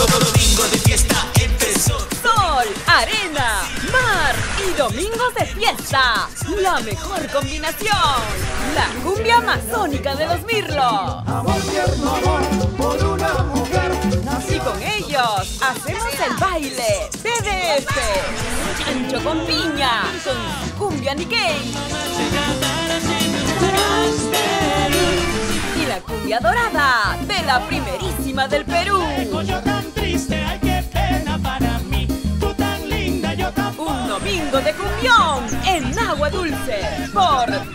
Domingo de fiesta empezó. Sol, arena, mar y domingos de fiesta. La mejor combinación. La cumbia amazónica de los Mirlo. Amor tierno, amor por una mujer. Y con ellos hacemos el baile TDF. Chancho con piña, con cumbia Nikkei. Y la cumbia dorada de la primerísima del Perú. Yo tan triste, ay qué pena para mí. Tú tan linda, yo tan Un domingo de cumbión en Agua Dulce por